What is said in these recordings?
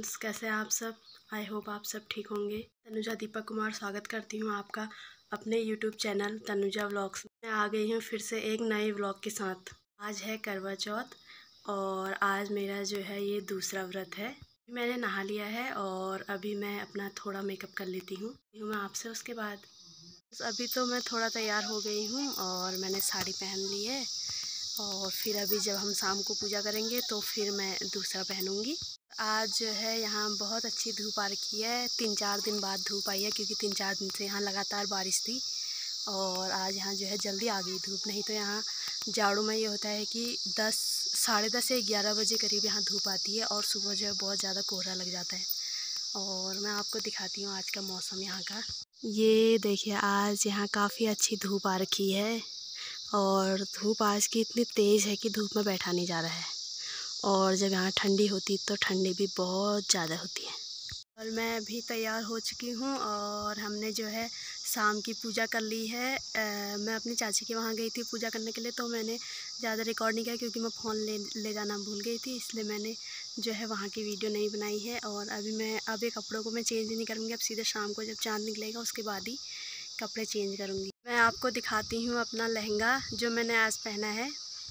Friends, कैसे हैं आप सब। आई होप आप सब ठीक होंगे। तनुजा दीपक कुमार स्वागत करती हूँ आपका अपने यूट्यूब चैनल तनुजा व्लॉग्स में। आ गई हूँ फिर से एक नए व्लॉग के साथ। आज है करवा चौथ और आज मेरा जो है ये दूसरा व्रत है। मैंने नहा लिया है और अभी मैं अपना थोड़ा मेकअप कर लेती हूँ मैं आपसे उसके बाद। अभी तो मैं थोड़ा तैयार हो गई हूँ और मैंने साड़ी पहन ली है और फिर अभी जब हम शाम को पूजा करेंगे तो फिर मैं दूसरा पहनूंगी। आज जो है यहाँ बहुत अच्छी धूप आ रखी है। 3-4 दिन बाद धूप आई है क्योंकि 3-4 दिन से यहाँ लगातार बारिश थी और आज यहाँ जो है जल्दी आ गई धूप। नहीं तो यहाँ जाड़ों में ये होता है कि 10, साढ़े 10 या 11 बजे करीब यहाँ धूप आती है और सुबह जो है बहुत ज़्यादा कोहरा लग जाता है। और मैं आपको दिखाती हूँ आज का मौसम यहाँ का। ये देखिए आज यहाँ काफ़ी अच्छी धूप आ रखी है और धूप आज की इतनी तेज़ है कि धूप में बैठा नहीं जा रहा है। और जब यहाँ ठंडी होती तो ठंडी भी बहुत ज़्यादा होती है। और मैं अभी तैयार हो चुकी हूँ और हमने जो है शाम की पूजा कर ली है। मैं अपनी चाची के वहाँ गई थी पूजा करने के लिए, तो मैंने ज़्यादा रिकॉर्ड नहीं किया क्योंकि मैं फ़ोन ले जाना भूल गई थी, इसलिए मैंने जो है वहाँ की वीडियो नहीं बनाई है। और अभी कपड़ों को मैं चेंज नहीं करूँगी, अब सीधे शाम को जब चाँद निकलेगा उसके बाद ही कपड़े चेंज करूँगी। मैं आपको दिखाती हूँ अपना लहंगा जो मैंने आज पहना है।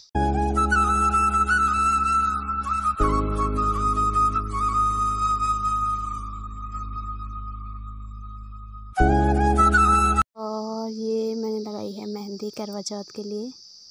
और ये मैंने लगाई है मेहंदी करवा चौथ के लिए।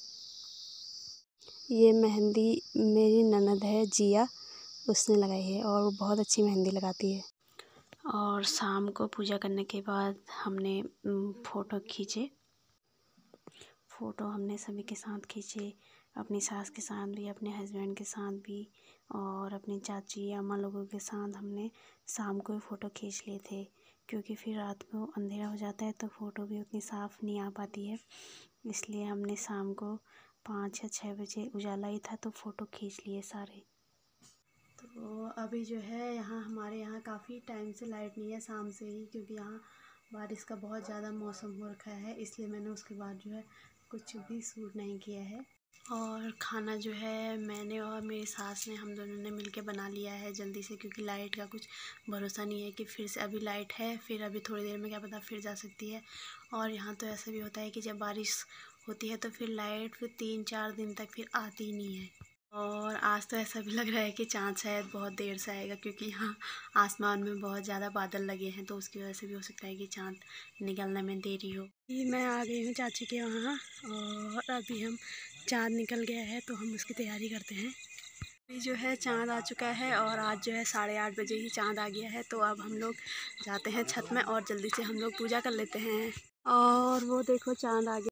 ये मेहंदी मेरी ननद है जिया, उसने लगाई है और वो बहुत अच्छी मेहंदी लगाती है। और शाम को पूजा करने के बाद हमने फ़ोटो खींचे। फ़ोटो हमने सभी के साथ खींचे, अपनी सास के साथ भी, अपने हस्बैंड के साथ भी और अपनी चाची अम्मा लोगों के साथ हमने शाम को फ़ोटो खींच लिए थे क्योंकि फिर रात को अंधेरा हो जाता है तो फ़ोटो भी उतनी साफ़ नहीं आ पाती है। इसलिए हमने शाम को 5 या 6 बजे उजाला ही था तो फ़ोटो खींच लिए सारे। तो अभी जो है यहाँ हमारे यहाँ काफ़ी टाइम से लाइट नहीं है, शाम से ही, क्योंकि यहाँ बारिश का बहुत ज़्यादा मौसम हो रखा है, इसलिए मैंने उसके बाद जो है कुछ भी शूट नहीं किया है। और खाना जो है मैंने और मेरी सास ने, हम दोनों ने मिलके बना लिया है जल्दी से, क्योंकि लाइट का कुछ भरोसा नहीं है कि फिर से, अभी लाइट है फिर अभी थोड़ी देर में क्या पता फिर जा सकती है। और यहाँ तो ऐसा भी होता है कि जब बारिश होती है तो फिर लाइट फिर 3-4 दिन तक फिर आती ही नहीं है। और आज तो ऐसा भी लग रहा है कि चाँद शायद बहुत देर से आएगा क्योंकि यहाँ आसमान में बहुत ज़्यादा बादल लगे हैं, तो उसकी वजह से भी हो सकता है कि चाँद निकलने में देरी हो। मैं आ गई हूँ चाची के वहाँ और अभी हम चाँद निकल गया है तो हम उसकी तैयारी करते हैं। अभी जो है चाँद आ चुका है और आज जो है 8:30 बजे ही चाँद आ गया है, तो अब हम लोग जाते हैं छत में और जल्दी से हम लोग पूजा कर लेते हैं। और वो देखो चाँद आ गया।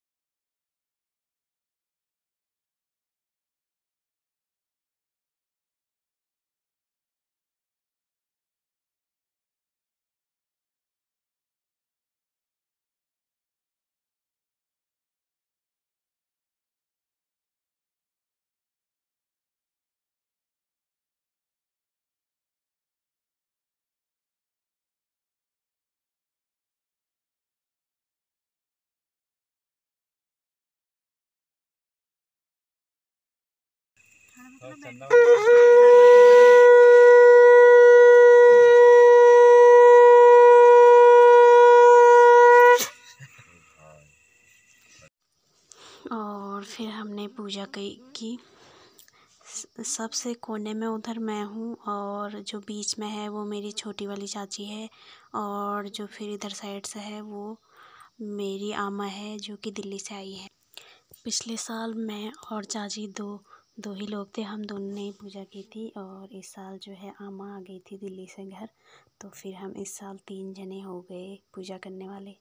और फिर हमने पूजा की। सबसे कोने में उधर मैं हूँ और जो बीच में है वो मेरी छोटी वाली चाची है और जो फिर इधर साइड से है वो मेरी आमा है जो कि दिल्ली से आई है। पिछले साल मैं और चाची दो ही लोग थे, हम दोनों ने ही पूजा की थी। और इस साल जो है आमा आ गई थी दिल्ली से घर, तो फिर हम इस साल 3 जने हो गए पूजा करने वाले।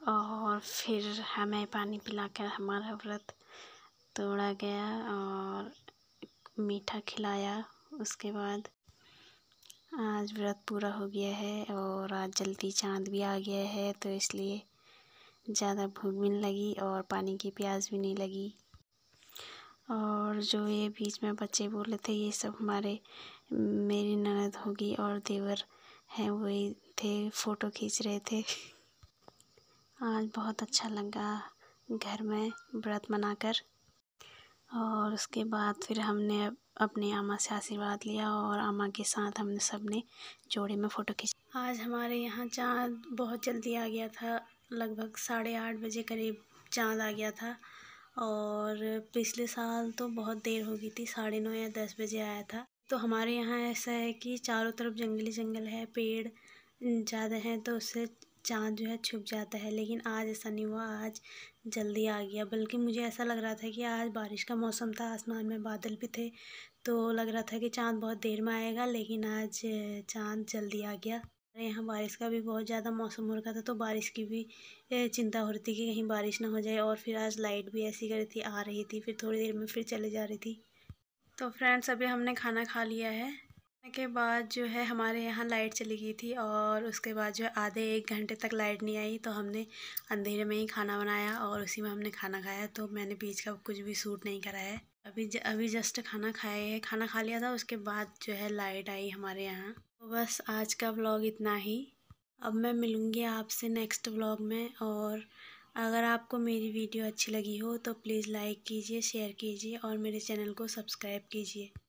और फिर हमें पानी पिलाकर हमारा व्रत तोड़ा गया और मीठा खिलाया। उसके बाद आज व्रत पूरा हो गया है और आज जल्दी चाँद भी आ गया है, तो इसलिए ज़्यादा भूख भी नहीं लगी और पानी की प्यास भी नहीं लगी। और जो ये बीच में बच्चे बोले थे, ये सब मेरी ननद होगी और देवर हैं, वही थे, फ़ोटो खींच रहे थे। आज बहुत अच्छा लगा घर में व्रत मनाकर। और उसके बाद फिर हमने अपनी अम्मा से आशीर्वाद लिया और अम्मा के साथ हमने सबने जोड़े में फ़ोटो खींची। आज हमारे यहाँ चाँद बहुत जल्दी आ गया था, लगभग 8:30 बजे करीब चाँद आ गया था। और पिछले साल तो बहुत देर हो गई थी, 9:30 या 10 बजे आया था। तो हमारे यहाँ ऐसा है कि चारों तरफ जंगली जंगल है, पेड़ ज़्यादा हैं, तो उससे चाँद जो है छुप जाता है। लेकिन आज ऐसा नहीं हुआ, आज जल्दी आ गया। बल्कि मुझे ऐसा लग रहा था कि आज बारिश का मौसम था, आसमान में बादल भी थे, तो लग रहा था कि चाँद बहुत देर में आएगा, लेकिन आज चाँद जल्दी आ गया। यहाँ बारिश का भी बहुत ज़्यादा मौसम हो रखा था, तो बारिश की भी चिंता हो रही थी कि कहीं बारिश ना हो जाए। और फिर आज लाइट भी ऐसी कर रही थी, आ रही थी, फिर थोड़ी देर में फिर चले जा रही थी। तो फ्रेंड्स, अभी हमने खाना खा लिया है। के बाद जो है हमारे यहाँ लाइट चली गई थी और उसके बाद जो है आधे 1 घंटे तक लाइट नहीं आई, तो हमने अंधेरे में ही खाना बनाया और उसी में हमने खाना खाया। तो मैंने बीच का कुछ भी शूट नहीं करा है। अभी जस्ट खाना खा लिया था, उसके बाद जो है लाइट आई हमारे यहाँ। तो बस आज का व्लॉग इतना ही। अब मैं मिलूँगी आपसे नेक्स्ट व्लॉग में। और अगर आपको मेरी वीडियो अच्छी लगी हो तो प्लीज़ लाइक कीजिए, शेयर कीजिए और मेरे चैनल को सब्सक्राइब कीजिए।